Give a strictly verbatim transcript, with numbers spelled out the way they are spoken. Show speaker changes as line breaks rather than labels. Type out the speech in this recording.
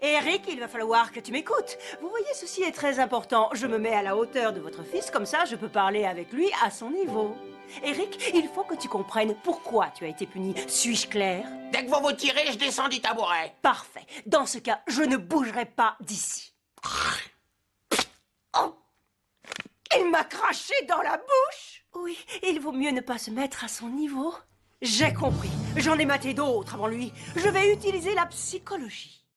Eric, il va falloir que tu m'écoutes. Vous voyez, ceci est très important. Je me mets à la hauteur de votre fils, comme ça je peux parler avec lui à son niveau. Eric, il faut que tu comprennes pourquoi tu as été puni. Suis-je clair?
Dès que vous vous tirez, je descends du tabouret.
Parfait. Dans ce cas, je ne bougerai pas d'ici. Oh! Il m'a craché dans la bouche! Oui, il vaut mieux ne pas se mettre à son niveau. J'ai compris. J'en ai maté d'autres avant lui. Je vais utiliser la psychologie.